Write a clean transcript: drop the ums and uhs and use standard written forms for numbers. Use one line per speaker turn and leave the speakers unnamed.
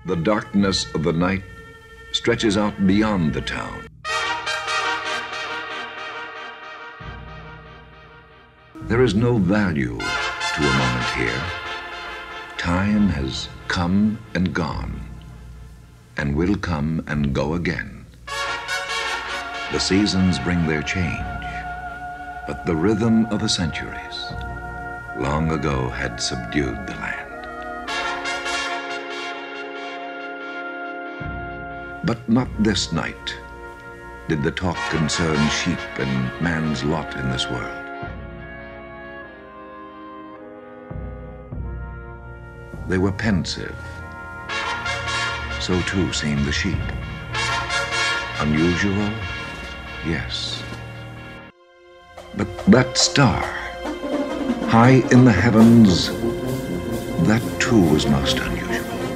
The darkness of the night stretches out beyond the town. There is no value to a moment here. Time has come and gone, and will come and go again. The seasons bring their change, but the rhythm of the centuries long ago had subdued the land. But not this night did the talk concern sheep and man's lot in this world. They were pensive. So too seemed the sheep. Unusual? Yes. But that star, high in the heavens, that too was most unusual.